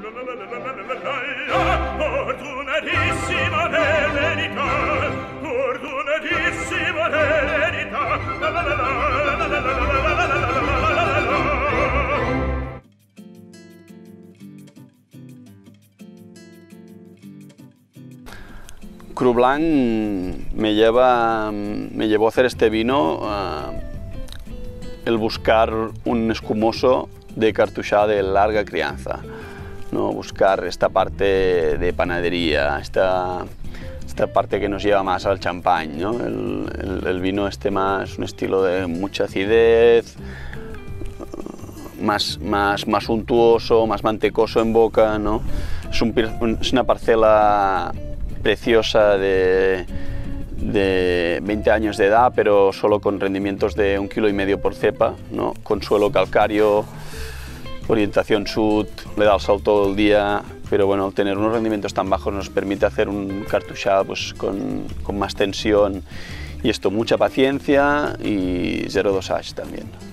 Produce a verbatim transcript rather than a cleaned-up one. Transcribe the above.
Cru Blanc me, lleva, me llevó a hacer este vino uh, el buscar un escumoso de cartuchá de larga crianza, ¿no? Buscar esta parte de panadería, esta, esta parte que nos lleva más al champán, ¿no? el, el, el vino este más, un estilo de mucha acidez, más, más, más untuoso, más mantecoso en boca, ¿no? Es, un, es una parcela preciosa de, de veinte años de edad, pero solo con rendimientos de un kilo y medio por cepa, ¿no? Con suelo calcáreo, orientación sud, le da el sol todo el día, pero bueno, al tener unos rendimientos tan bajos nos permite hacer un cartuchá pues, con, con más tensión, y esto mucha paciencia y cero dosage también.